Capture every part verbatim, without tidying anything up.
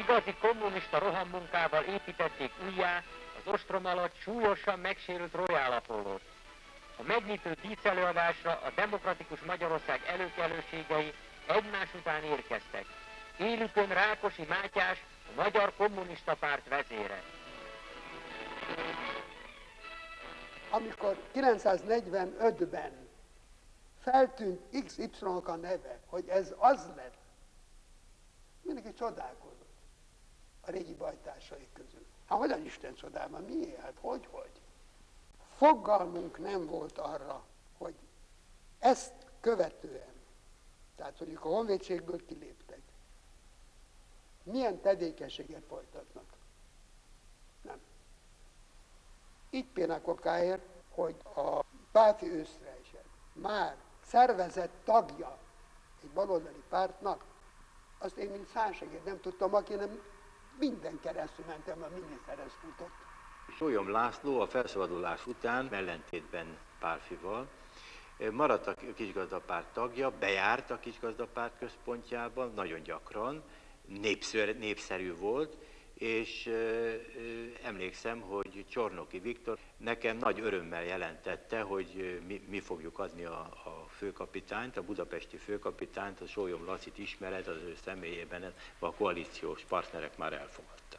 Igazi kommunista rohammunkával építették újjá az ostrom alatt súlyosan megsérült Royal Apollót. A megnyitó díszelőadásra a demokratikus Magyarország előkelőségei egymás után érkeztek. Élükön Rákosi Mátyás, a Magyar Kommunista Párt vezére. Amikor kilencszáznegyvenötben feltűnt iksz ipszilonnak a neve, hogy ez az lett, mindenki csodálkozott a régi bajtársai közül. Hát hogyan Isten csodálma? Miért? Hát hogy, hogy? Fogalmunk nem volt arra, hogy ezt követően, tehát mondjuk a honvédségből kiléptek, milyen tevékenységet folytatnak. Nem. Így például okáért, hogy a Páfi Őszrejsek már szervezett tagja egy baloldali pártnak, azt én, mint szánségét nem tudtam, aki nem minden keresztül mentem, a miniszterhez futott. Sólyom László a felszabadulás után, ellentétben Pálffyval, maradt a Kisgazdapárt tagja, bejárt a Kisgazdapárt központjában, nagyon gyakran, népszerű, népszerű volt, és emlékszem, hogy Csornoky Viktor nekem nagy örömmel jelentette, hogy mi, mi fogjuk adni a, a főkapitányt, a budapesti főkapitányt, a Sólyom Lacit ismeret, az ő személyében a koalíciós partnerek már elfogadták.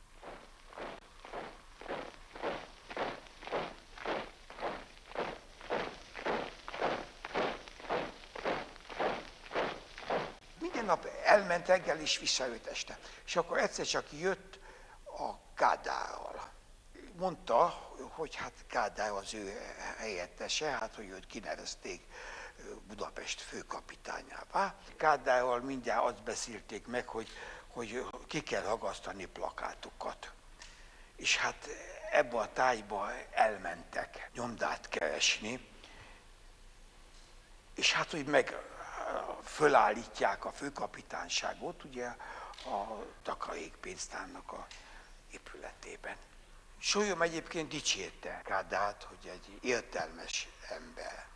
Minden nap elment reggel és visszajött este. És akkor egyszer csak jött a Kádárral. Mondta, hogy hát Kádár az ő helyettese, hát hogy őt kinevezték Budapest főkapitányává. Kádárral mindjárt azt beszélték meg, hogy, hogy ki kell ragasztani plakátokat. És hát ebbe a tájba elmentek nyomdát keresni, és hát, hogy meg fölállítják a főkapitányságot, ugye a takarékpénztárnak a épületében. Sólyom egyébként dicsérte Kádárt, hogy egy értelmes ember,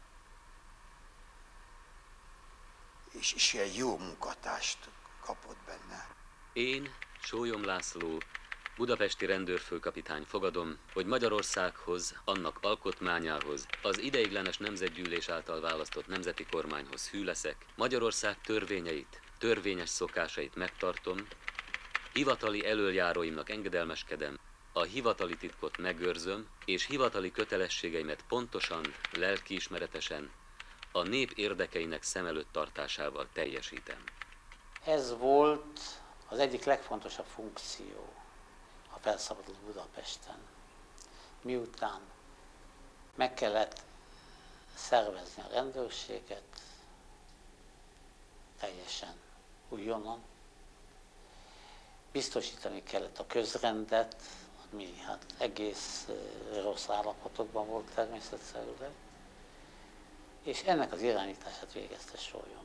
és, és egy jó munkatárst kapott benne. Én, Sólyom László, budapesti rendőrfőkapitány fogadom, hogy Magyarországhoz, annak alkotmányához, az ideiglenes nemzetgyűlés által választott nemzeti kormányhoz hű leszek, Magyarország törvényeit, törvényes szokásait megtartom, hivatali elöljáróimnak engedelmeskedem, a hivatali titkot megőrzöm, és hivatali kötelességeimet pontosan, lelkiismeretesen, a nép érdekeinek szem előtt tartásával teljesítem. Ez volt az egyik legfontosabb funkció a felszabadult Budapesten. Miután meg kellett szervezni a rendőrséget, teljesen újonnan, biztosítani kellett a közrendet, ami hát egész rossz állapotokban volt természetszerűleg, és ennek az irányítását végezte Sólyom.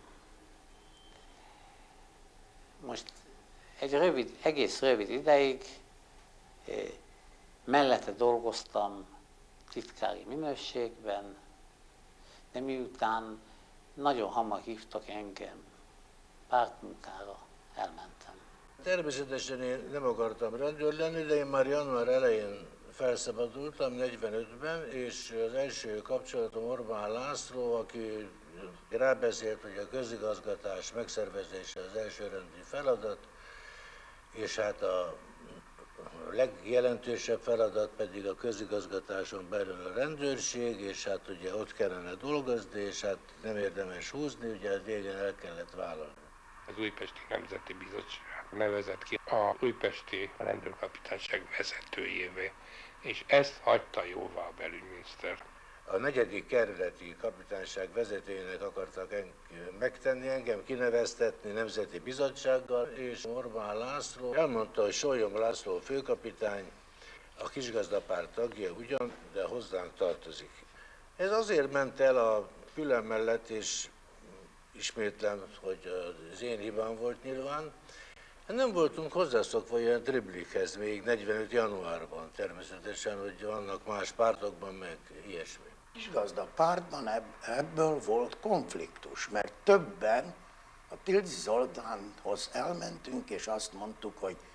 Most egy rövid, egész rövid ideig mellette dolgoztam titkári minőségben, de miután nagyon hamar hívtak engem pártmunkára, elmentem. Természetesen én nem akartam rendőr lenni, de én már január elején felszabadultam, negyvenötben, és az első kapcsolatom Orbán László, aki rábeszélt, hogy a közigazgatás megszervezése az elsőrendű feladat, és hát a legjelentősebb feladat pedig a közigazgatáson belül a rendőrség, és hát ugye ott kellene dolgozni, és hát nem érdemes húzni, ugye végén el kellett vállalni. Az Újpesti Nemzeti Bizottság nevezett ki a újpesti rendőrkapitányság vezetőjévé, és ezt hagyta jóvá a belügyminiszter. A negyedik kerületi kapitányság vezetőjének akartak en- megtenni, engem kineveztetni nemzeti bizottsággal, és Orbán László elmondta, hogy Sólyom László főkapitány, a Kisgazdapárt tagja ugyan, de hozzánk tartozik. Ez azért ment el a fülem mellett, és ismétlem, hogy az én hibám volt nyilván. Nem voltunk hozzászokva olyan driblikhez még negyvenöt januárban természetesen, hogy vannak más pártokban meg ilyesmi. Kisgazdapártban ebből volt konfliktus, mert többen a Tildy Zoltánhoz elmentünk, és azt mondtuk, hogy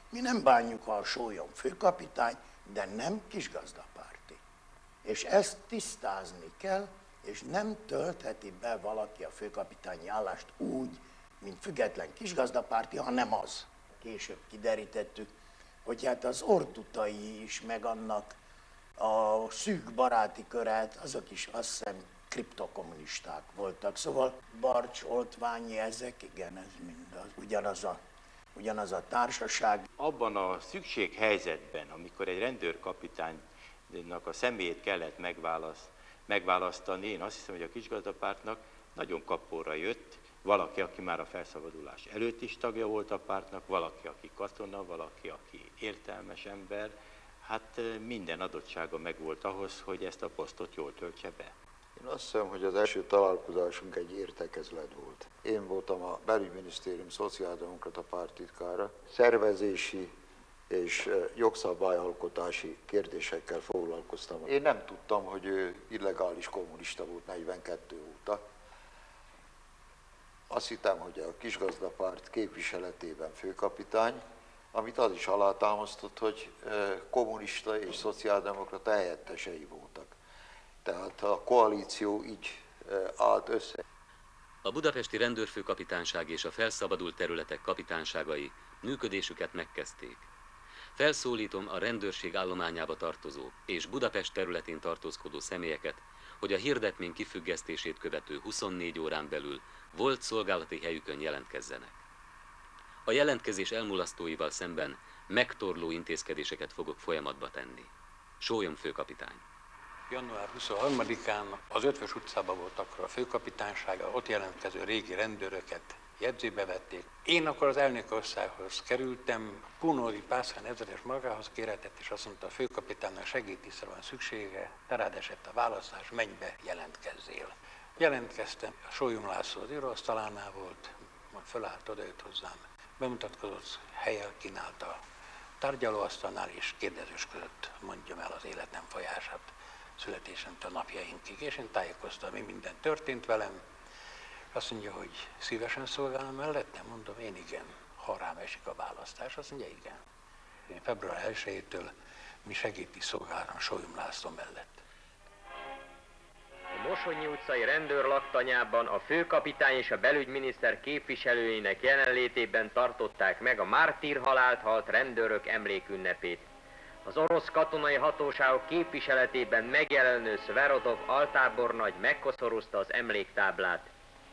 Mi nem bánjuk, ha a Sólyom főkapitány, de nem kisgazdapárti. És ezt tisztázni kell, és nem töltheti be valaki a főkapitányi állást úgy, mint független kisgazdapárti, hanem az. Később kiderítettük, hogy hát az ortutai is, meg annak a szűk baráti köret, azok is azt hiszem kriptokommunisták voltak. Szóval Barcs, Oltványi, ezek, igen, ez mind az, ugyanaz a, ugyanaz a társaság. Abban a szükséghelyzetben, amikor egy rendőrkapitánynak a személyét kellett megválaszt, megválasztani, én azt hiszem, hogy a kisgazdapártnak nagyon kapóra jött valaki, aki már a felszabadulás előtt is tagja volt a pártnak, valaki, aki katona, valaki, aki értelmes ember, hát minden adottsága megvolt ahhoz, hogy ezt a posztot jól töltse be. Én azt hiszem, hogy az első találkozásunk egy értekezlet volt. Én voltam a belügyminisztérium szociáldemokrata párttitkára, szervezési és jogszabályalkotási kérdésekkel foglalkoztam. Én nem tudtam, hogy ő illegális kommunista volt negyvenkettő óta. Azt hittem, hogy a kisgazdapárt képviseletében főkapitány, amit az is alátámasztott, hogy kommunista és szociáldemokrata helyettesei voltak. Tehát a koalíció így állt össze. A budapesti rendőrfőkapitányság és a felszabadult területek kapitányságai működésüket megkezdték. Felszólítom a rendőrség állományába tartozó és Budapest területén tartózkodó személyeket, hogy a hirdetmény kifüggesztését követő huszonnégy órán belül volt szolgálati helyükön jelentkezzenek. A jelentkezés elmulasztóival szemben megtorló intézkedéseket fogok folyamatba tenni. Sólyom főkapitány. január huszonharmadikán az Ötvös utcában volt akkor a főkapitányság, ott jelentkező régi rendőröket jegyzébe vették. Én akkor az elnökországhoz kerültem, Punóri Pászán ezredes magához kéretett, és azt mondta, a főkapitánynak segítésre van szüksége, te rád esett a választás, menj be, jelentkezzél. Jelentkeztem, a Sólyom László az íróasztalánál volt, majd fölállt, odajött hozzám, bemutatkozott, helyen kínálta a tárgyalóasztalnál, és kérdezősködött, mondjam el az életem folyását születésemtől napjainkig, és én tájékoztam, mi minden történt velem. Azt mondja, hogy szívesen szolgálom mellettem, mondom, én igen, ha rám esik a választás, azt mondja, igen. Én február elsejétől mi segíti szolgálom Sólyom László mellett. A Mosonyi utcai rendőr laktanyában a főkapitány és a belügyminiszter képviselőinek jelenlétében tartották meg a mártírhalált halt rendőrök emlékünnepét. Az orosz katonai hatóságok képviseletében megjelenő Szverodov altábornagy megkoszorúzta az emléktáblát.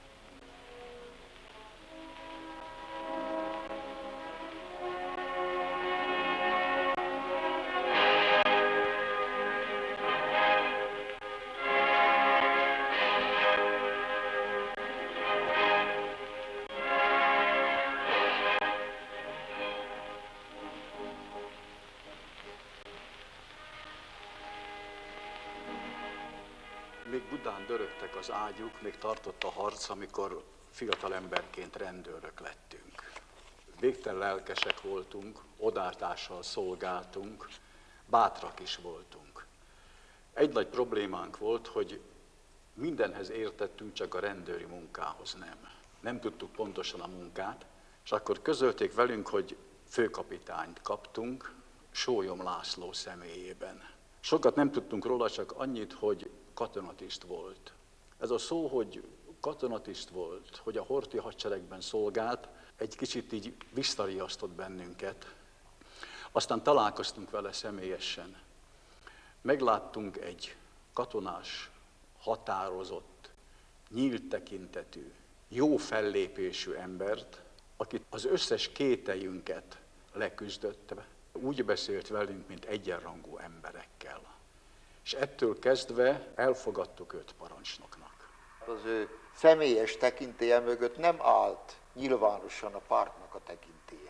Még Budán dörögtek az ágyuk, még tartott a harc, amikor fiatal emberként rendőrök lettünk. Végtelen lelkesek voltunk, odaadással szolgáltunk, bátrak is voltunk. Egy nagy problémánk volt, hogy mindenhez értettünk, csak a rendőri munkához nem. Nem tudtuk pontosan a munkát, és akkor közölték velünk, hogy főkapitányt kaptunk Sólyom László személyében. Sokat nem tudtunk róla, csak annyit, hogy katonatiszt volt. Ez a szó, hogy katonatiszt volt, hogy a horthy hadseregben szolgált, egy kicsit így visszariasztott bennünket. Aztán találkoztunk vele személyesen. Megláttunk egy katonás, határozott, nyílt tekintetű, jó fellépésű embert, aki az összes kételyünket leküzdött, úgy beszélt velünk, mint egyenrangú emberekkel. És ettől kezdve elfogadtuk őt parancsnoknak. Az ő személyes tekintélye mögött nem állt nyilvánosan a pártnak a tekintélye.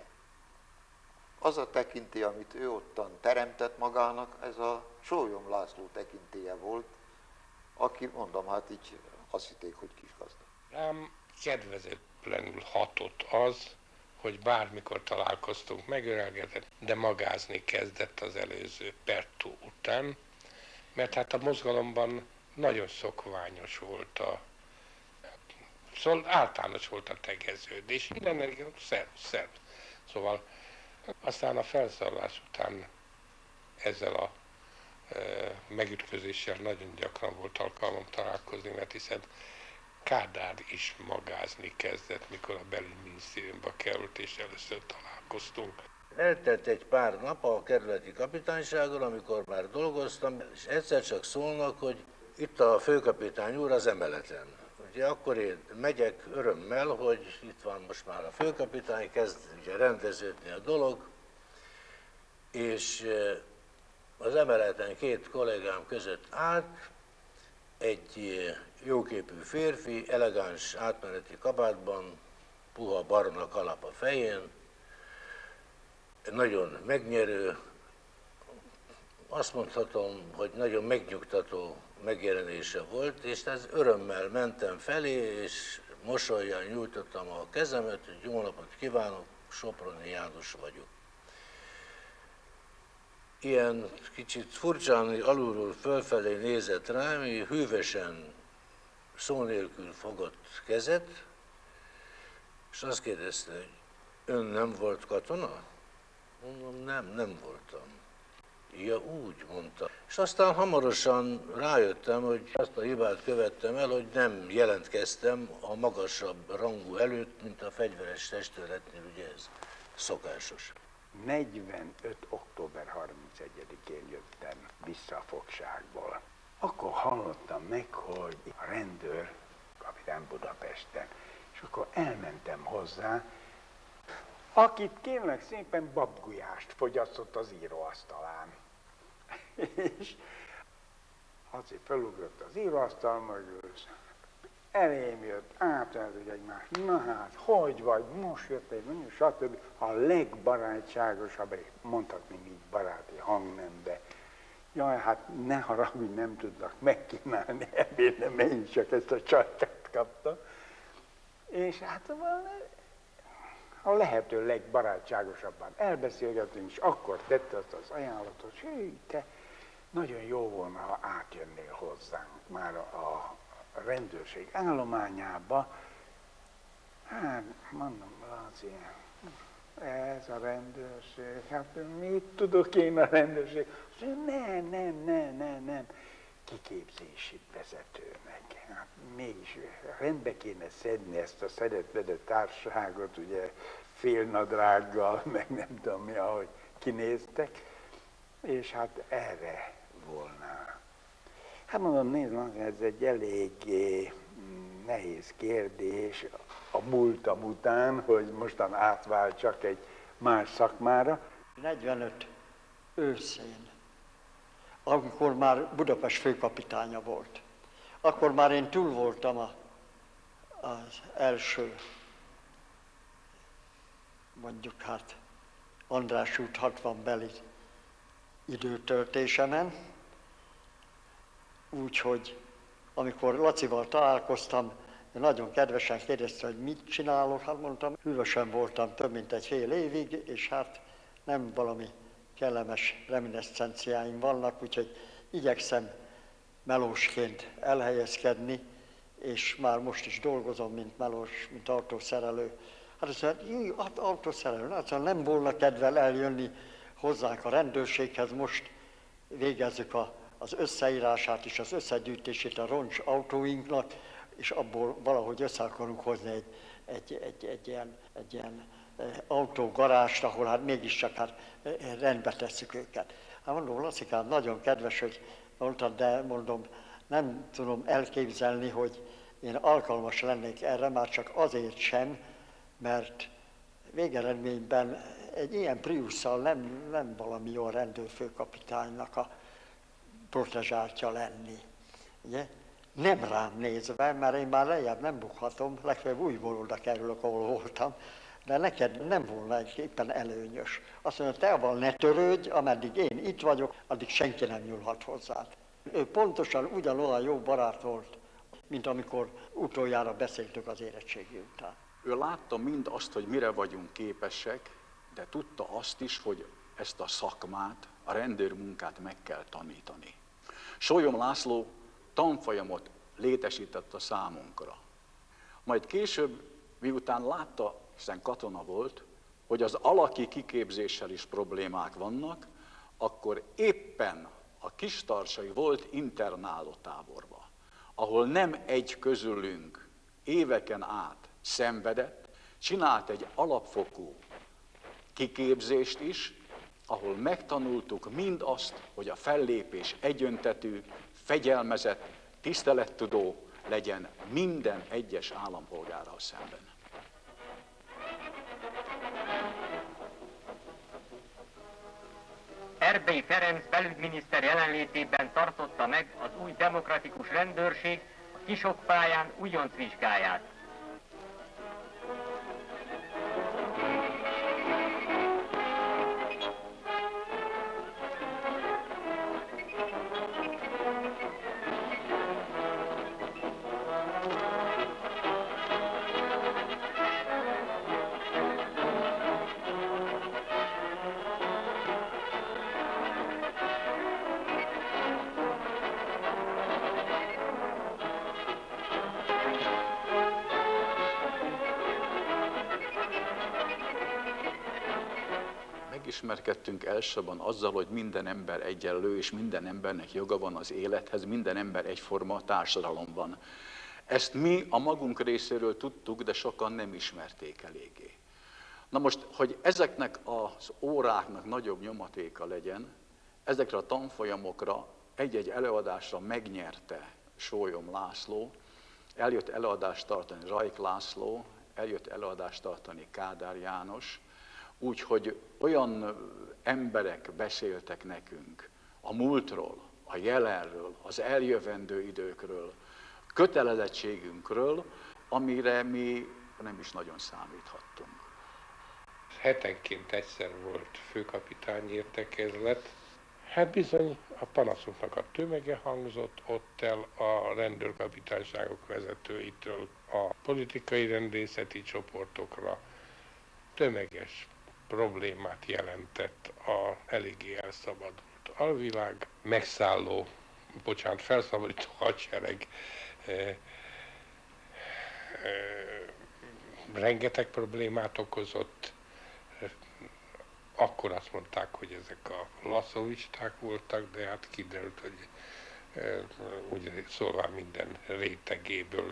Az a tekintély, amit ő ottan teremtett magának, ez a Sólyom László tekintélye volt, aki, mondom, hát így azt hitték, hogy kisgazda. Rám kedvezőtlenül hatott az, hogy bármikor találkoztunk, megörelgetett, de magázni kezdett az előző Pertú után, mert hát a mozgalomban nagyon szokványos volt a, szóval általános volt a tegeződés, minden szerv, szerv. Szóval Aztán a felszállás után ezzel a e, megütközéssel nagyon gyakran volt alkalmam találkozni, mert hiszen Kádár is magázni kezdett, mikor a belügyminisztériumba került, és először találkoztunk. Eltelt egy pár nap a kerületi kapitánysággal, amikor már dolgoztam, és egyszer csak szólnak, hogy itt a főkapitány úr az emeleten. Ugye akkor én megyek örömmel, hogy itt van most már a főkapitány, kezd ugye rendeződni a dolog, és az emeleten két kollégám között állt egy jóképű férfi, elegáns átmeneti kabátban, puha barna kalap a fején, nagyon megnyerő, azt mondhatom, hogy nagyon megnyugtató megjelenése volt, és ez örömmel mentem felé, és mosollyal nyújtottam a kezemet, hogy jó napot kívánok, Soproni János vagyok. Ilyen kicsit furcsán alulról fölfelé nézett rám, hűvösen, szó nélkül fogott kezet, és azt kérdezte, hogy ön nem volt katona? Mondom, nem, nem voltam. Ja, úgy mondta. És aztán hamarosan rájöttem, hogy azt a hibát követtem el, hogy nem jelentkeztem a magasabb rangú előtt, mint a fegyveres testőretnél, ugye ez szokásos. negyvenöt október harmincegyedikén jöttem vissza a fogságból. Akkor hallottam meg, hogy a rendőr kapitány Budapesten, és akkor elmentem hozzá, akit kérlek szépen babgulyást fogyasztott az íróasztalán. És azért felugrott az íróasztal mögött, elém jött, átöltük egymást, na hát, hogy vagy, most jött egy menü, stb. A legbarátságosabb, mondhatni így baráti hangnembe. Jaj, hát ne haragudj, nem tudnak megkínálni ebéd, de én csak ezt a csajkát kaptam. És hát a lehető legbarátságosabban elbeszélgetünk, és akkor tette azt az ajánlatot, hogy hű, te nagyon jó volna, ha átjönnél hozzánk már a a rendőrség állományába. Hát, mondom, Laci, ez a rendőrség, hát mit tudok én a rendőrség? Azt mondja, nem, nem, nem, nem, nem, kiképzési vezetőnek. Hát mégis rendbe kéne szedni ezt a szeretvedő társaságot, ugye félnadrággal, meg nem tudom mi, ahogy kinéztek, és hát erre volna. Hát mondom, nézd, ez egy eléggé nehéz kérdés a múltam után, hogy mostan átvált csak egy más szakmára. negyvenöt őszén, amikor már Budapest főkapitánya volt, akkor már én túl voltam a, az első, mondjuk hát András út hatvan beli időtöltésemen, úgyhogy amikor Lacival találkoztam, nagyon kedvesen kérdezte, hogy mit csinálok, hát mondtam, hűvösen voltam több mint egy fél évig, és hát nem valami kellemes reminiscenciáim vannak, úgyhogy igyekszem melósként elhelyezkedni, és már most is dolgozom, mint melós, mint autószerelő. Hát azt mondja, jé, autószerelő, hát nem volna kedvel eljönni hozzánk a rendőrséghez, most végezzük a az összeírását és az összegyűjtését a roncs autóinknak, és abból valahogy össze akarunk hozni egy, egy, egy, egy ilyen, egy ilyen autógarást, ahol hát mégiscsak hát rendbe tesszük őket. Hát mondom, Lacikám, nagyon kedves, hogy mondtad, de mondom, nem tudom elképzelni, hogy én alkalmas lennék erre, már csak azért sem, mert végeredményben egy ilyen Priusszal nem, nem valami jó rendőrfőkapitánynak a protezsáltja lenni. Ugye? Nem rám nézve, mert én már lejjebb nem bukhatom, legfeljebb újból oda kerülök, ahol voltam, de neked nem volna éppen előnyös. Azt mondja, te avval ne törődj, ameddig én itt vagyok, addig senki nem nyúlhat hozzád. Ő pontosan ugyanolyan jó barát volt, mint amikor utoljára beszéltük az érettségi után. Ő látta mind azt, hogy mire vagyunk képesek, de tudta azt is, hogy ezt a szakmát, a rendőrmunkát meg kell tanítani. Sólyom László tanfolyamot létesített a számunkra. Majd később, miután látta, hiszen katona volt, hogy az alaki kiképzéssel is problémák vannak, akkor éppen a Kistarsai volt internáló táborba, ahol nem egy közülünk éveken át szenvedett, csinált egy alapfokú kiképzést is, ahol megtanultuk mindazt, hogy a fellépés egyöntetű, fegyelmezett, tisztelettudó legyen minden egyes állampolgárral szemben. Erdélyi Ferenc belügyminiszter jelenlétében tartotta meg az új demokratikus rendőrség a Kisokpályán újoncvizsgáját. Megismerkedtünk elsősorban azzal, hogy minden ember egyenlő, és minden embernek joga van az élethez, minden ember egyforma a társadalomban. Ezt mi a magunk részéről tudtuk, de sokan nem ismerték eléggé. Na most, hogy ezeknek az óráknak nagyobb nyomatéka legyen, ezekre a tanfolyamokra egy-egy előadásra megnyerte Sólyom László, eljött előadást tartani Rajk László, eljött előadást tartani Kádár János, úgyhogy olyan emberek beszéltek nekünk a múltról, a jelenről, az eljövendő időkről, kötelezettségünkről, amire mi nem is nagyon számíthattunk. Hetenként egyszer volt főkapitányi értekezlet. Hát bizony a panaszoknak a tömege hangzott ott el a rendőrkapitányságok vezetőitől a politikai rendészeti csoportokra. Tömeges problémát jelentett a eléggé elszabadult alvilág, megszálló, bocsánat, felszabadító hadsereg eh, eh, rengeteg problémát okozott. Akkor azt mondták, hogy ezek a laszovisták voltak, de hát kiderült, hogy eh, úgy szóval minden rétegéből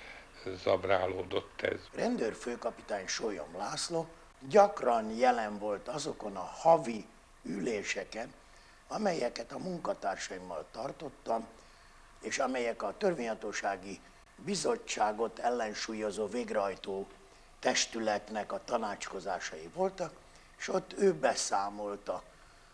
zabrálódott ez. Rendőrfőkapitány Sólyom László gyakran jelen volt azokon a havi üléseken, amelyeket a munkatársaimmal tartottam, és amelyek a törvényhatósági bizottságot ellensúlyozó végrehajtó testületnek a tanácskozásai voltak, és ott ő beszámolta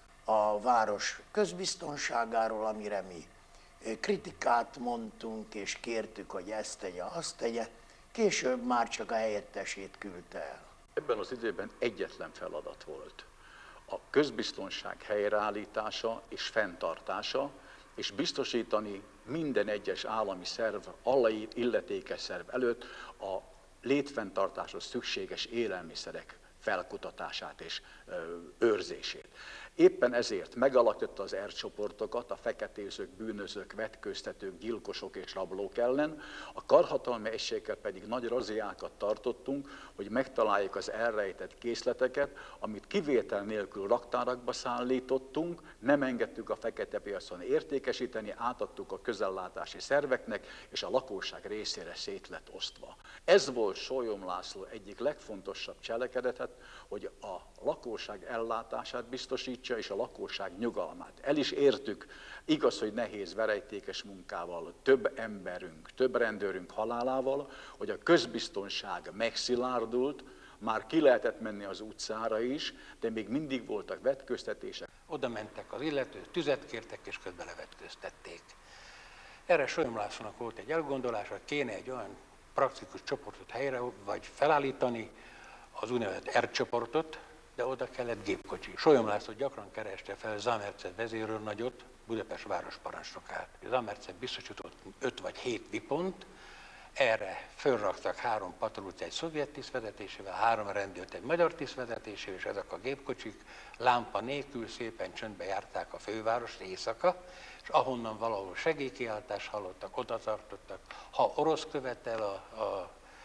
a város közbiztonságáról, amire mi kritikát mondtunk, és kértük, hogy ezt tegye, azt tegye, később már csak a helyettesét küldte el. Ebben az időben egyetlen feladat volt. A közbiztonság helyreállítása és fenntartása, és biztosítani minden egyes állami szerv, allai illetékes szerv előtt a létfenntartáshoz szükséges élelmiszerek felkutatását és ö, őrzését. Éppen ezért megalakította az ercsoportokat a feketézők, bűnözők, vetköztetők, gyilkosok és rablók ellen, a karhatalmi egységekkel pedig nagy razziákat tartottunk, hogy megtaláljuk az elrejtett készleteket, amit kivétel nélkül raktárakba szállítottunk, nem engedtük a fekete piacon értékesíteni, átadtuk a közellátási szerveknek, és a lakosság részére szét lett osztva. Ez volt Sólyom László egyik legfontosabb cselekedetet, hogy a lakosság ellátását biztosítsa, és a lakosság nyugalmát. El is értük, igaz, hogy nehéz verejtékes munkával, több emberünk, több rendőrünk halálával, hogy a közbiztonság megszilárdult, már ki lehetett menni az utcára is, de még mindig voltak vetköztetések. Oda mentek az illető, tüzet kértek, és közben levetköztették. Erre Sólyom Lászlónak volt egy elgondolása, kéne egy olyan praktikus csoportot helyre, vagy felállítani, az úgynevezett R-csoportot, de oda kellett gépkocsi. Sólyom László gyakran kereste fel Zamerce vezérőrnagyot, Budapest városparancsnokát. Zamerce biztosított öt vagy hét vipont, erre fölraktak három patrulyt egy szovjet tiszt vezetésével, három rendőrt egy magyar tiszt vezetésével, és ezek a gépkocsik lámpa nélkül szépen csöndbe járták a fővárost éjszaka, és ahonnan valahol segélykiáltást hallottak, oda tartottak. Ha orosz követel a, a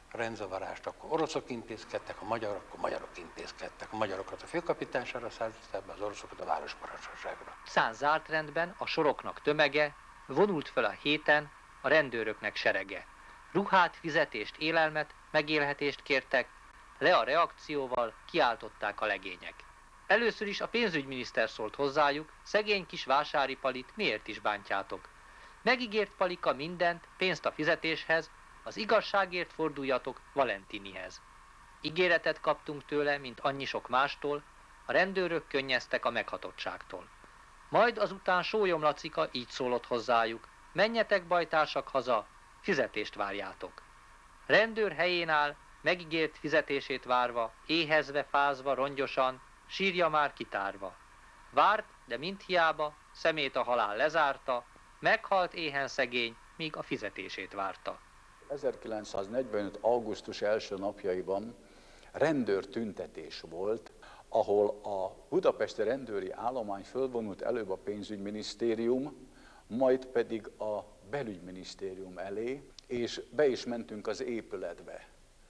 rendzavarást, akkor oroszok intézkedtek, a magyarok, akkor magyarok intézkedtek. A magyarokat a főkapitányságra szállították be, az oroszokat a városparancsnokságra. Szán zárt rendben a soroknak tömege, vonult fel a héten a rendőröknek serege. Ruhát, fizetést, élelmet, megélhetést kértek, le a reakcióval kiáltották a legények. Először is a pénzügyminiszter szólt hozzájuk, szegény kis vásári palit miért is bántjátok. Megígért Palika mindent, pénzt a fizetéshez, az igazságért forduljatok Valentinihez. Ígéretet kaptunk tőle, mint annyi sok mástól, a rendőrök könnyeztek a meghatottságtól. Majd azután Sólyom Lacika így szólott hozzájuk, menjetek bajtársak haza, fizetést várjátok. Rendőr helyén áll, megígért fizetését várva, éhezve, fázva, rongyosan, sírja már kitárva. Várt, de mint hiába, szemét a halál lezárta, meghalt éhen szegény, míg a fizetését várta. ezerkilencszáznegyvenöt. augusztus első napjaiban rendőrtüntetés volt, ahol a budapesti rendőri állomány fölvonult előbb a pénzügyminisztérium, majd pedig a belügyminisztérium elé, és be is mentünk az épületbe.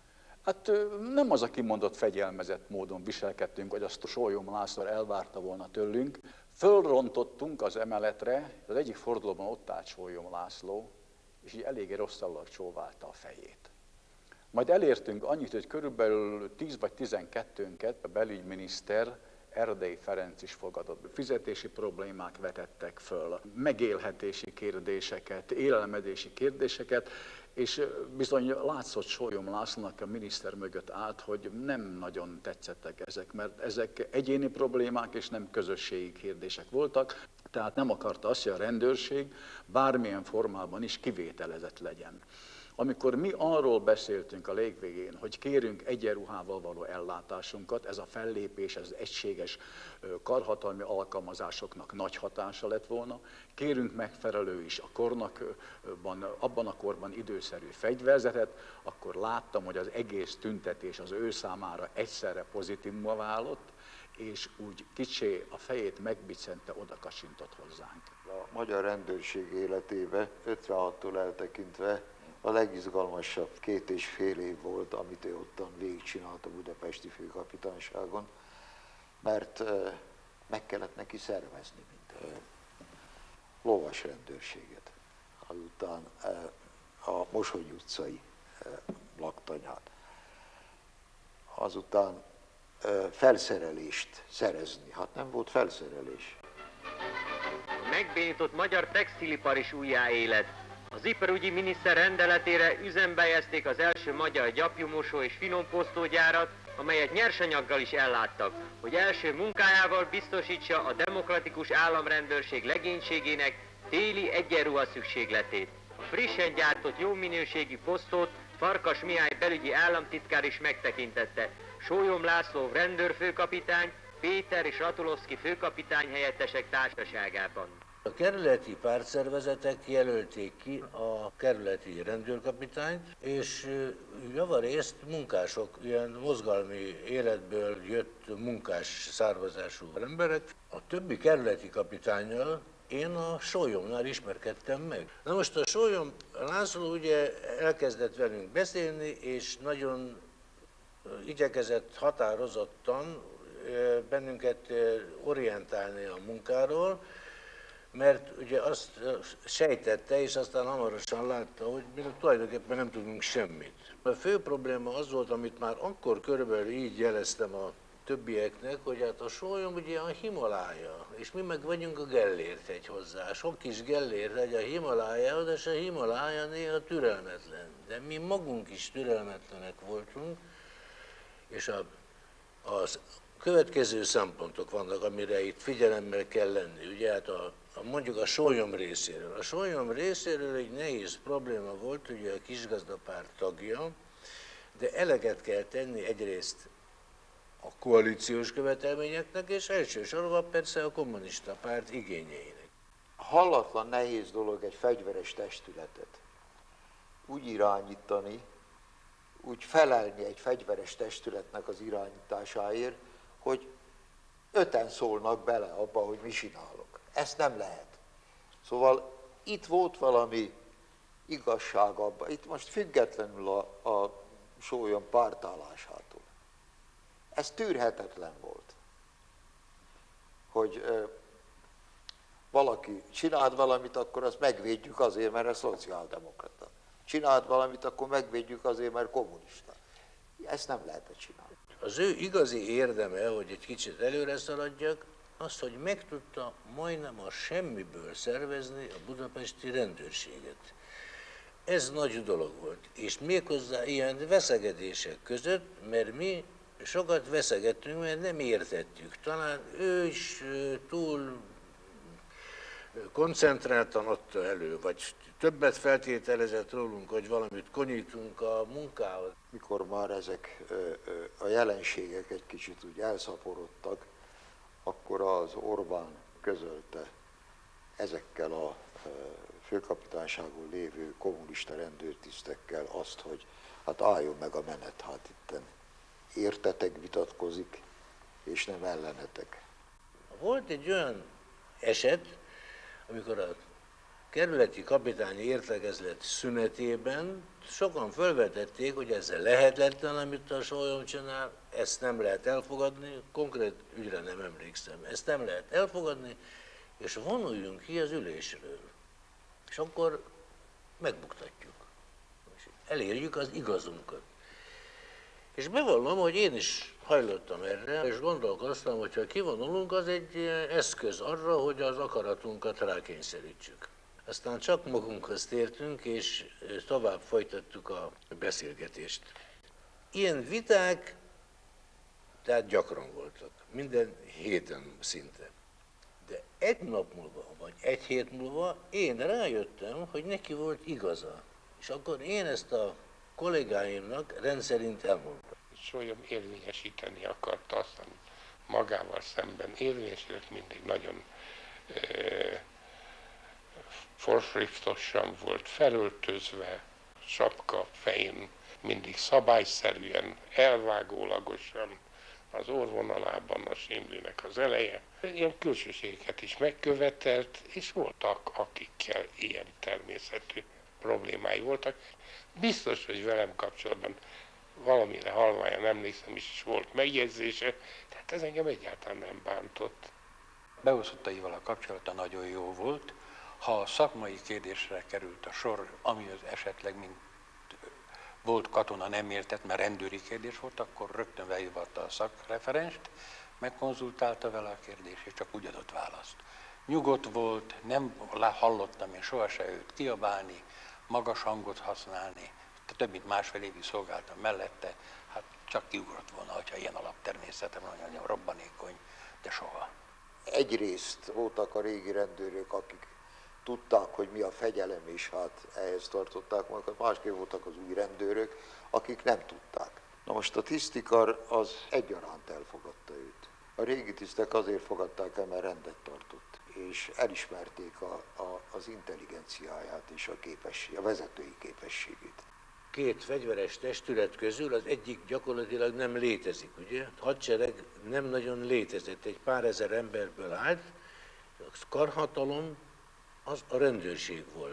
Hát nem az a kimondott fegyelmezett módon viselkedtünk, hogy azt a Sólyom László elvárta volna tőlünk. Fölrontottunk az emeletre, az egyik fordulóban ott állt Sólyom László, és így eléggé rosszallag csóválta a fejét. Majd elértünk annyit, hogy körülbelül tíz vagy tizenkettőnket a belügyminiszter, Erdélyi Ferenc is fogadott. Fizetési problémák vetettek föl, megélhetési kérdéseket, élelmezési kérdéseket, és bizony látszott Sólyom Lászlónak a miniszter mögött állt, hogy nem nagyon tetszettek ezek, mert ezek egyéni problémák és nem közösségi kérdések voltak, tehát nem akarta azt, hogy a rendőrség bármilyen formában is kivételezett legyen. Amikor mi arról beszéltünk a legvégén, hogy kérünk egyenruhával való ellátásunkat, ez a fellépés, ez egységes karhatalmi alkalmazásoknak nagy hatása lett volna, kérünk megfelelő is a kornakban, abban a korban időszerű fegyverzetet, akkor láttam, hogy az egész tüntetés az ő számára egyszerre pozitívummal válott, és úgy kicsé a fejét megbiccente, oda kacsintott hozzánk. A magyar rendőrség életébe ötvenhattól eltekintve a legizgalmasabb két és fél év volt, amit ő ottan végigcsinált a budapesti főkapitányságon, mert meg kellett neki szervezni, mint lovas rendőrséget, azután a Mosony utcai laktanyát, azután felszerelést szerezni. Hát nem volt felszerelés. A megbénított magyar textilipar is újjáélet. Az iparügyi miniszter rendeletére üzembe helyezték az első magyar gyapjumosó és finomposztógyárat, amelyet nyersanyaggal is elláttak, hogy első munkájával biztosítsa a demokratikus államrendőrség legénységének téli egyenruha szükségletét. A frissen gyártott jó minőségű posztót Farkas Mihály belügyi államtitkár is megtekintette. Sólyom László rendőrfőkapitány, Péter és Ratulovszki főkapitány helyettesek társaságában. A kerületi pártszervezetek jelölték ki a kerületi rendőrkapitányt, és javarészt munkások, ilyen mozgalmi életből jött munkás származású emberek. A többi kerületi kapitánnyal én a Sólyomnál ismerkedtem meg. Na most a Sólyom László ugye elkezdett velünk beszélni, és nagyon igyekezett határozottan bennünket orientálni a munkáról, mert ugye azt sejtette, és aztán hamarosan látta, hogy mi tulajdonképpen nem tudunk semmit. A fő probléma az volt, amit már akkor körülbelül így jeleztem a többieknek, hogy hát a Sólyom ugye a Himalája, és mi meg vagyunk a Gellért egy hozzá. Sok kis Gellért egy a Himalája, de se a Himalája néha türelmetlen. De mi magunk is türelmetlenek voltunk, és a, az következő szempontok vannak, amire itt figyelemmel kell lenni. Ugye hát a, a, mondjuk a Sólyom részéről. A Sólyom részéről egy nehéz probléma volt, ugye a kisgazdapárt tagja, de eleget kell tenni egyrészt a koalíciós követelményeknek, és elsősorban persze a kommunista párt igényeinek. Hallatlan nehéz dolog egy fegyveres testületet úgy irányítani, úgy felelni egy fegyveres testületnek az irányításáért, hogy öten szólnak bele abba, hogy mi csinálok. Ezt nem lehet. Szóval itt volt valami igazság abban. Itt most függetlenül a, a Sólyom pártállásától. Ez tűrhetetlen volt, hogy valaki csinált valamit, akkor azt megvédjük azért, mert ez szociáldemokrata. Csinált valamit, akkor megvédjük azért, mert kommunista. Ezt nem lehetett csinálni. Az ő igazi érdeme, hogy egy kicsit előre szaladjak, az, hogy meg tudta majdnem a semmiből szervezni a budapesti rendőrséget. Ez nagy dolog volt, és méghozzá ilyen veszegedések között, mert mi sokat veszegettünk, mert nem értettük. Talán ő is túl koncentráltan adta elő, vagy többet feltételezett rólunk, hogy valamit konyítunk a munkához. Mikor már ezek a jelenségek egy kicsit úgy elszaporodtak, akkor az Orbán közölte ezekkel a főkapitányságon lévő kommunista rendőrtisztekkel azt, hogy hát álljon meg a menet, hát itten értetek vitatkozik, és nem ellenetek. Volt egy olyan eset, amikor a kerületi kapitányi értekezlet szünetében sokan felvetették, hogy ez lehetetlen, amit a Sólyom csinál, ezt nem lehet elfogadni, konkrét ügyre nem emlékszem, ezt nem lehet elfogadni, és vonuljunk ki az ülésről, és akkor megbuktatjuk, és elérjük az igazunkat. És bevallom, hogy én is hajlottam erre, és gondolkoztam, hogy ha kivonulunk, az egy eszköz arra, hogy az akaratunkat rákényszerítsük. Aztán csak magunkhoz tértünk, és tovább folytattuk a beszélgetést. Ilyen viták tehát gyakran voltak, minden héten szinte. De egy nap múlva, vagy egy hét múlva én rájöttem, hogy neki volt igaza. És akkor én ezt a kollégáimnak rendszerint elmondtam. Sólyom érvényesíteni akarta azt, amit magával szemben érvényesített, mindig nagyon e, forsriftosan volt felöltözve, sapka fején, mindig szabályszerűen, elvágólagosan, az orvonalában a sémlinek az eleje. Ilyen külsőségeket is megkövetelt, és voltak, akikkel ilyen természetű problémái voltak. Biztos, hogy velem kapcsolatban valamire halványan emlékszem is, is volt megjegyzése, tehát ez engem egyáltalán nem bántott. Beosztottaival a kapcsolata nagyon jó volt. Ha a szakmai kérdésre került a sor, ami az esetleg mint volt katona nem értett, mert rendőri kérdés volt, akkor rögtön behívatta a szakreferenst, megkonzultálta vele a kérdést, és csak úgy adott választ. Nyugodt volt, nem hallottam én sohasem őt kiabálni, magas hangot használni, több mint másfél évig szolgáltam mellette, hát csak kiugrott volna, hogyha ilyen alaptermészetem van, nagyon robbanékony, de soha. Egyrészt voltak a régi rendőrök, akik tudták, hogy mi a fegyelem, és hát ehhez tartották magukat, másképp voltak az új rendőrök, akik nem tudták. Na most a tisztikar az egyaránt elfogadta őt. A régi tisztek azért fogadták el, mert rendet tartott, és elismerték a, a, az intelligenciáját és a, képesség, a vezetői képességét. Két fegyveres testület közül az egyik gyakorlatilag nem létezik, ugye? A hadsereg nem nagyon létezett, egy pár ezer emberből állt, a karhatalom az a rendőrség volt.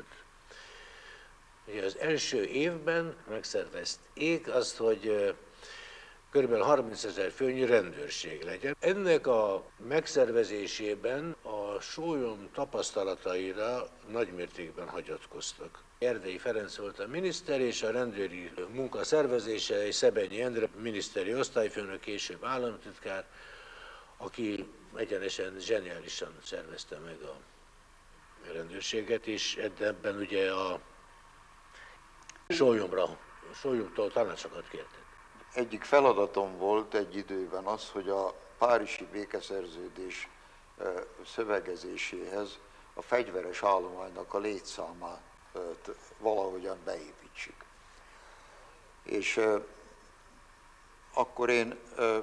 Ugye az első évben megszervezték azt, hogy kb. harmincezer főnyi rendőrség legyen. Ennek a megszervezésében a Sólyom tapasztalataira nagymértékben hagyatkoztak. Erdélyi Ferenc volt a miniszter, és a rendőri munka szervezése, és Szebenyi Endre, miniszteri osztályfőnök, később államtitkár, aki egyenesen zseniálisan szervezte meg a rendőrséget, és ebben ugye a Sólyomra, Sólyomtól tanácsokat kértek. Egyik feladatom volt egy időben az, hogy a párizsi békeszerződés szövegezéséhez a fegyveres állománynak a létszámát valahogyan beépítsük. És akkor én,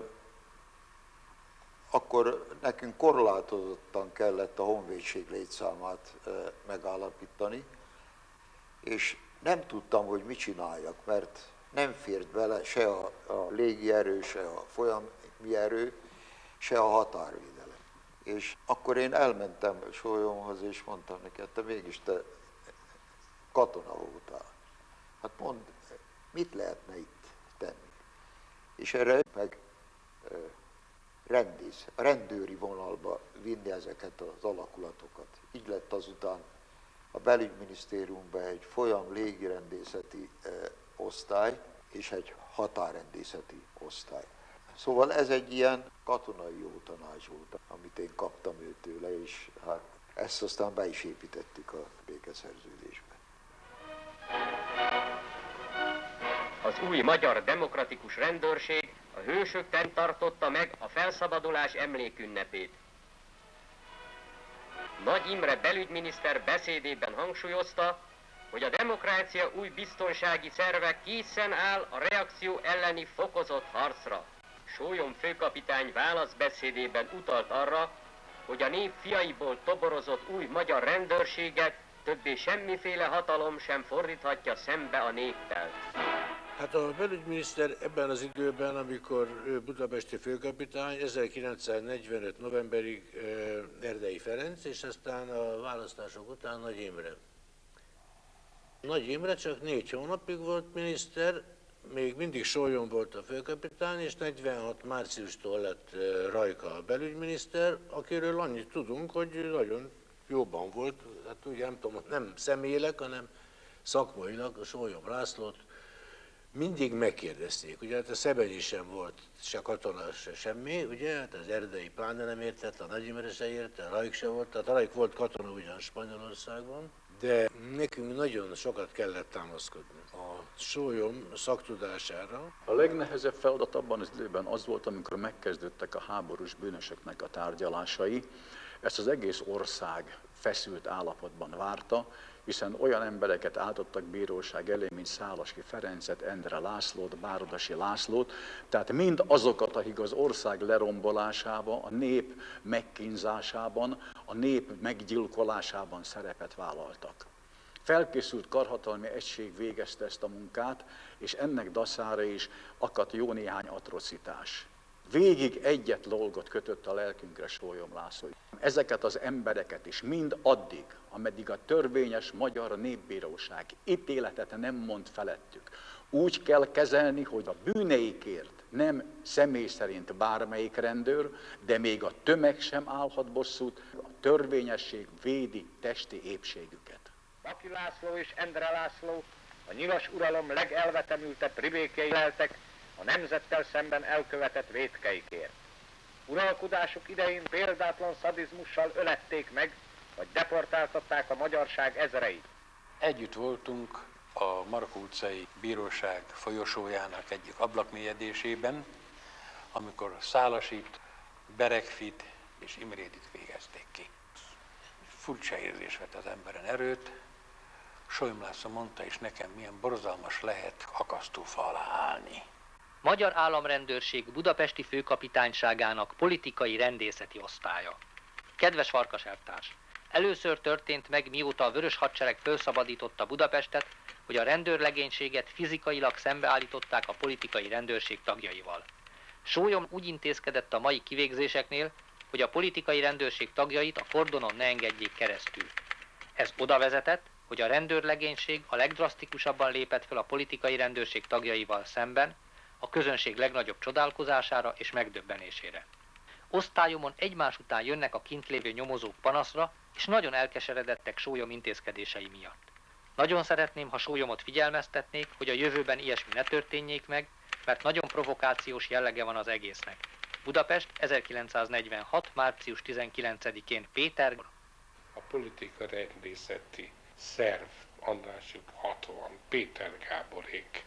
akkor nekünk korlátozottan kellett a honvédség létszámát megállapítani, és nem tudtam, hogy mit csináljak, mert nem fért bele se a, a légierő, se a folyami erő, se a határvédelem. És akkor én elmentem Sólyomhoz, és mondtam neki, hát te mégis te katona voltál. Hát mondd, mit lehetne itt tenni. És erre meg rendész, rendőri vonalba vinni ezeket az alakulatokat. Így lett azután a belügyminisztériumban egy folyam légirendészeti osztály és egy határrendészeti osztály. Szóval ez egy ilyen katonai jó tanács volt, amit én kaptam őtőle, és hát ezt aztán be is építettük a békeszerződésbe. Az új magyar demokratikus rendőrség a hősökben tartotta meg a felszabadulás emlékünnepét. Nagy Imre belügyminiszter beszédében hangsúlyozta, hogy a demokrácia új biztonsági szerve készen áll a reakció elleni fokozott harcra. Sólyom főkapitány válaszbeszédében utalt arra, hogy a nép fiaiból toborozott új magyar rendőrséget többé semmiféle hatalom sem fordíthatja szembe a néppel. Hát a belügyminiszter ebben az időben, amikor ő budapesti főkapitány, ezerkilencszáznegyvenöt novemberig Erdei Ferenc, és aztán a választások után Nagy Imre. Nagy Imre csak négy hónapig volt miniszter, még mindig Sólyom volt a főkapitány, és negyvenhat márciustól lett Rajka a belügyminiszter, akiről annyit tudunk, hogy nagyon jóban volt, hát ugye nem tudom, nem személyileg, hanem szakmailag a Sólyom Lászlót mindig megkérdezték. Ugye hát a Szebenyi sem volt se katona, se semmi, ugye, hát az Erdei pláne nem értett, a Nagy Imre se érte, a Rajk se volt, tehát a Rajk volt katona ugyan Spanyolországban, de nekünk nagyon sokat kellett támaszkodni a Sólyom szaktudására. A legnehezebb feladat abban az időben az volt, amikor megkezdődtek a háborús bűnösöknek a tárgyalásai. Ezt az egész ország feszült állapotban várta, hiszen olyan embereket álltottak bíróság elé, mint Szálasi Ferencet, Endre Lászlót, Bárodasi Lászlót, tehát mind azokat, akik az ország lerombolásában, a nép megkínzásában, a nép meggyilkolásában szerepet vállaltak. Felkészült karhatalmi egység végezte ezt a munkát, és ennek daszára is akadt jó néhány atrocitás. Végig egyet dolgot kötött a lelkünkre Sólyom László. Ezeket az embereket is mind addig, ameddig a törvényes magyar népbíróság ítéletet nem mond felettük, úgy kell kezelni, hogy a bűneikért nem személy szerint bármelyik rendőr, de még a tömeg sem állhat bosszút, a törvényesség védi testi épségüket. Baki László és Endre László a nyilas uralom legelvetemültebb ribékei leltek a nemzettel szemben elkövetett vétkeikért. Uralkodásuk idején példátlan szadizmussal ölették meg, vagy deportáltatták a magyarság ezreit. Együtt voltunk a Markó utcai bíróság folyosójának egyik ablakmélyedésében, amikor Szálasit, Berekfit és Imrédit végezték ki. Furcsa érzés vett az emberen erőt. Sólyom László mondta is nekem, milyen borzalmas lehet akasztófa alá állni. Magyar Államrendőrség budapesti főkapitányságának politikai rendészeti osztálya. Kedves Farkas elvtárs! Először történt meg, mióta a Vörös Hadsereg felszabadította Budapestet, hogy a rendőrlegénységet fizikailag szembeállították a politikai rendőrség tagjaival. Sólyom úgy intézkedett a mai kivégzéseknél, hogy a politikai rendőrség tagjait a kordonon ne engedjék keresztül. Ez oda vezetett, hogy a rendőrlegénység a legdrasztikusabban lépett fel a politikai rendőrség tagjaival szemben, a közönség legnagyobb csodálkozására és megdöbbenésére. Osztályomon egymás után jönnek a kint lévő nyomozók panaszra, és nagyon elkeseredettek Sólyom intézkedései miatt. Nagyon szeretném, ha Sólyomot figyelmeztetnék, hogy a jövőben ilyesmi ne történjék meg, mert nagyon provokációs jellege van az egésznek. Budapest, ezerkilencszáznegyvenhat. március tizenkilencedikén Péter. A politika rendészeti szerv, Andrásjuk hatvan, Péter Gáborék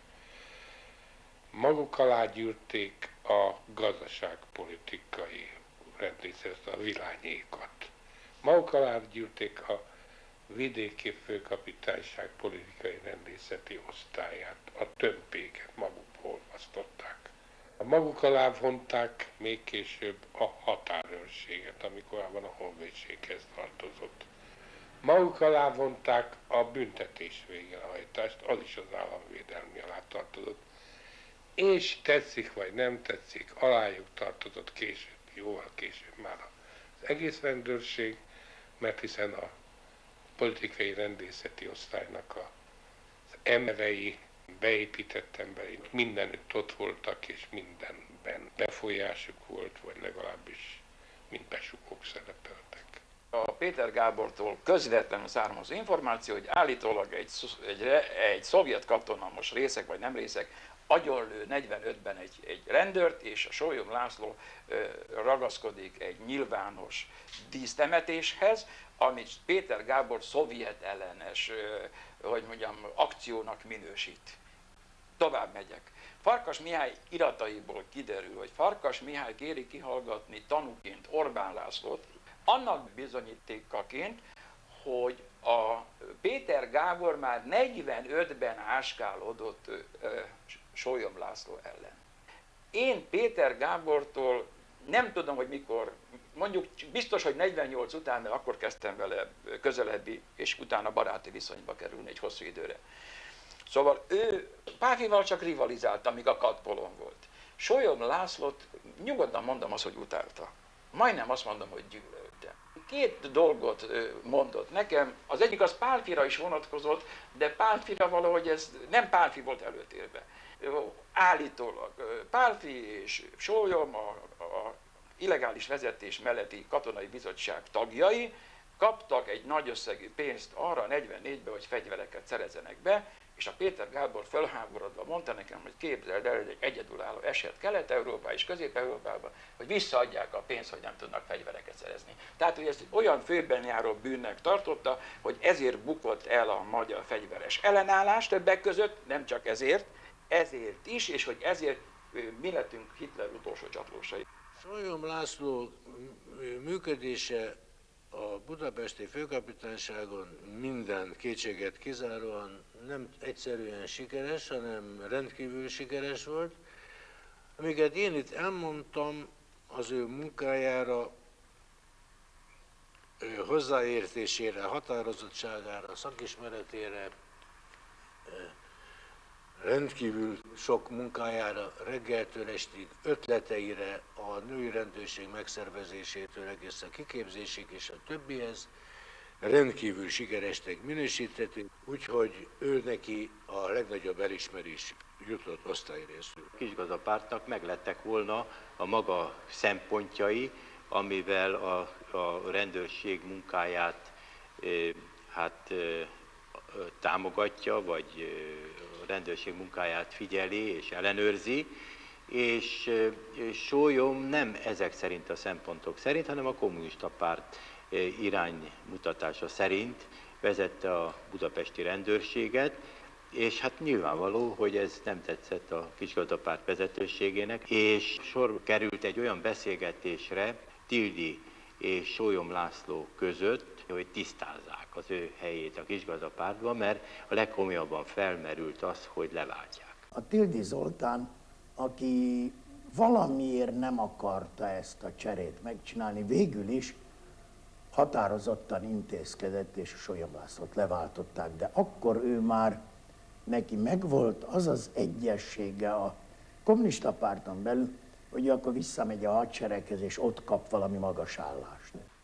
maguk alá gyűrték a gazdaságpolitikai rendészet, a Vilányékat. Maguk alá gyűrték a vidéki főkapitányság politikai rendészeti osztályát, a többéket magukból osztották. A maguk alá vonták még később a határőrséget, amikor abban a honvédséghez tartozott. Maguk alá vonták a büntetés végrehajtást, az is az államvédelmi alá tartozott. És tetszik vagy nem tetszik, alájuk tartozott később, jóval később már az egész rendőrség, mert hiszen a politikai rendészeti osztálynak az emberei beépített emberink mindenütt ott voltak, és mindenben befolyásuk volt, vagy legalábbis mint besugók szerepeltek. A Péter Gábortól közvetlenül származó információ, hogy állítólag egy, egy, egy szovjet katona, most részek vagy nem részek, agyonlő negyvenötben egy, egy rendőrt, és a Sólyom László ö, ragaszkodik egy nyilvános dísztemetéshez, amit Péter Gábor szovjet ellenes, ö, hogy mondjam, akciónak minősít. Tovább megyek. Farkas Mihály irataiból kiderül, hogy Farkas Mihály kéri kihallgatni tanúként Orbán Lászlót, annak bizonyítékaként, hogy a Péter Gábor már negyvenötben áskálódott Sólyom László ellen. Én Péter Gábortól nem tudom, hogy mikor, mondjuk biztos, hogy negyvennyolc után, mert akkor kezdtem vele közelebbi, és utána baráti viszonyba kerülni egy hosszú időre. Szóval ő Pálffyval csak rivalizált, amíg a Katpolon volt. Sólyom Lászlót nyugodtan mondom azt, hogy utálta. Majdnem azt mondom, hogy gyűlölte. Két dolgot mondott nekem, az egyik az Pálffyra is vonatkozott, de Pálffyra valahogy ez nem Pálffy volt előtérben. Állítólag Pálffy és Sólyom, a, a illegális vezetés melletti katonai bizottság tagjai kaptak egy nagy összegű pénzt arra negyvennégyben, hogy fegyvereket szerezzenek be, és a Péter Gábor fölháborodva mondta nekem, hogy képzeld el, hogy egy egyedülálló eset Kelet-Európában és Közép-Európában, hogy visszaadják a pénzt, hogy nem tudnak fegyvereket szerezni. Tehát, hogy ezt olyan főben járó bűnnek tartotta, hogy ezért bukott el a magyar fegyveres ellenállás többek között, nem csak ezért, ezért is, és hogy ezért mi lettünk Hitler utolsó csatlósai. Sólyom László működése a budapesti főkapitányságon minden kétséget kizáróan nem egyszerűen sikeres, hanem rendkívül sikeres volt. Amiket én itt elmondtam, az ő munkájára, ő hozzáértésére, határozottságára, szakismeretére, rendkívül sok munkájára, reggeltől estig, ötleteire, a női rendőrség megszervezésétől egészen kiképzésig és a többihez rendkívül sikeresnek minősíthető, úgyhogy ő neki a legnagyobb elismerés jutott osztályrészül. A Kisgazdapártnak meglettek volna a maga szempontjai, amivel a, a rendőrség munkáját e, hát e, támogatja, vagy a rendőrség munkáját figyeli és ellenőrzi, és, és Sólyom nem ezek szerint a szempontok szerint, hanem a kommunista párt iránymutatása szerint vezette a budapesti rendőrséget, és hát nyilvánvaló, hogy ez nem tetszett a Kisgazdapárt vezetőségének, és sor került egy olyan beszélgetésre Tildy és Sólyom László között, hogy tisztázzák az ő helyét a Kisgazdapártban, mert a legkomolyabban felmerült az, hogy leváltják. A Tildy Zoltán, aki valamiért nem akarta ezt a cserét megcsinálni, végül is határozottan intézkedett, és a Sólyom Lászlót leváltották, de akkor ő már, neki megvolt az az egyessége a kommunista párton belül, hogy akkor visszamegy a hadsereghez, és ott kap valami magas állást.